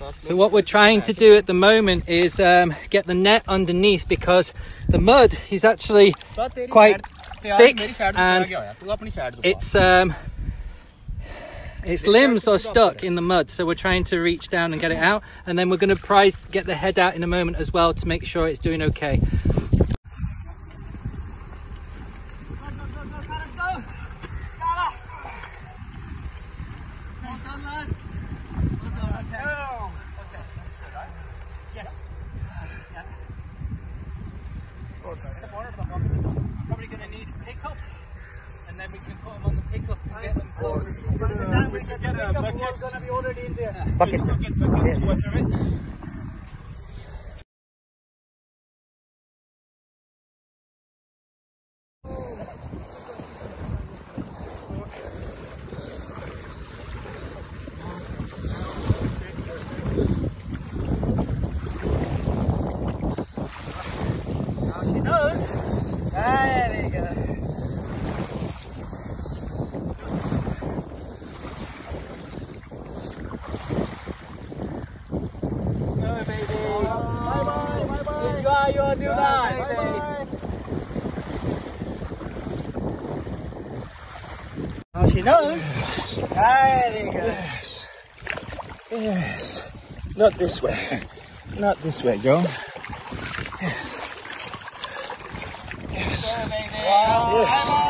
So what we're trying to do at the moment is get the net underneath, because the mud is actually quite thick and its limbs are stuck in the mud. So we're trying to reach down and get it out, and then we're going to get the head out in a moment as well to make sure it's doing okay. Probably going to need a pickup, and then we can put them on the pickup and get them close. By the time we get the pickup, we're going to be already in there. Buckets. She knows. There we go. Go, baby. Bye-bye. Bye-bye. Enjoy your new life. Bye-bye. Now she knows. There we go. Yes. Yes. Not this way. Not this way, Joe. Yes. Go, baby. Yes.